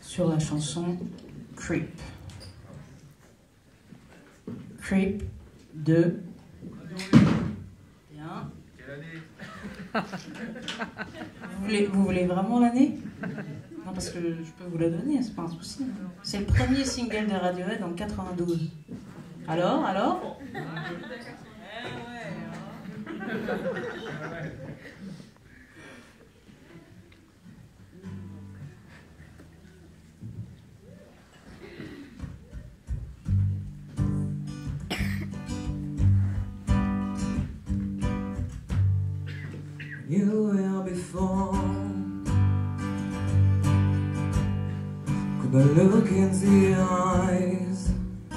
sur la chanson Creep. Creep de... Bien. Vous voulez vraiment l'année? Non, parce que je peux vous la donner, c'est pas un souci. C'est le premier single de Radiohead en 92. Alors You were before. Could I look in the eyes?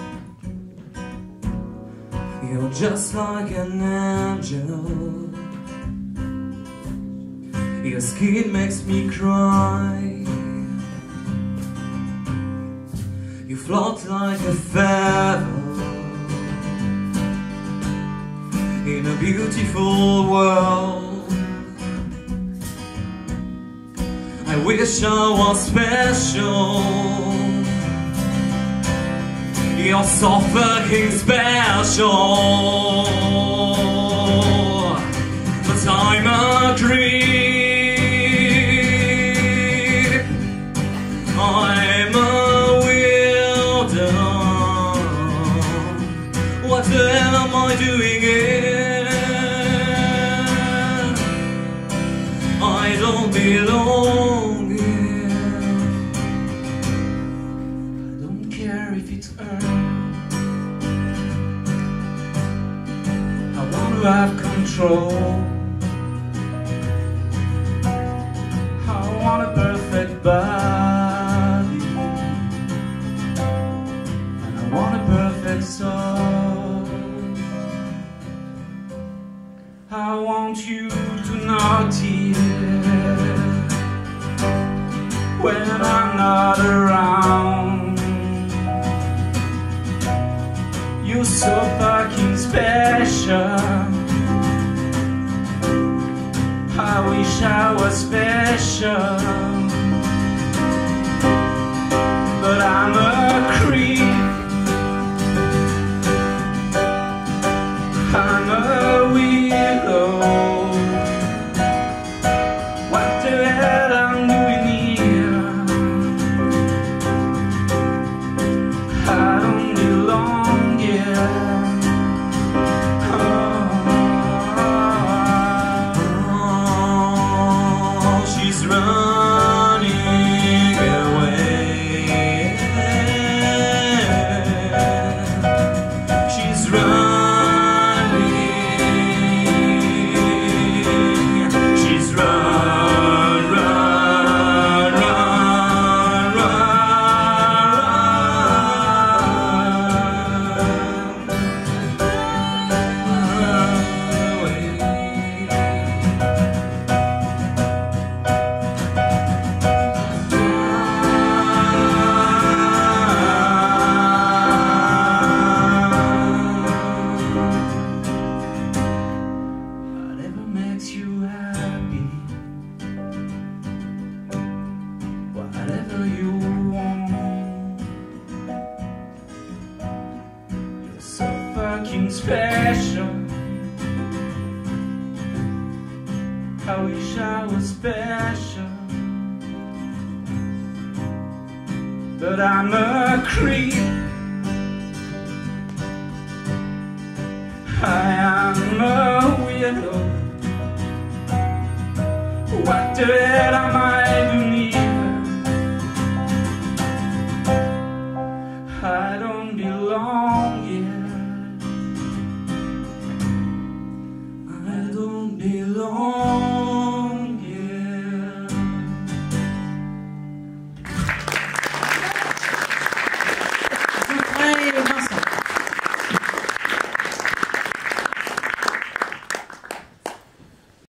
You're just like an angel. Your skin makes me cry. You float like a feather in a beautiful world. I wish I was special. You're so fucking special. But I'm a creep. I'm a weirdo. What the hell am I doing here? I don't belong here. I don't care if it's earned. I want to have control. I want a perfect body, and I want a perfect soul. I want you to notice when I'm not around. You're so fucking special. I wish I was special, but I'm a creep. I'm a weirdo. What the hell I'm doing here? I don't belong here. She's running away. She's running. She's run, run, run, Whatever makes you happy, whatever you want. You're so fucking special. I wish I was special, but I'm a creep. I am a weirdo. What the hell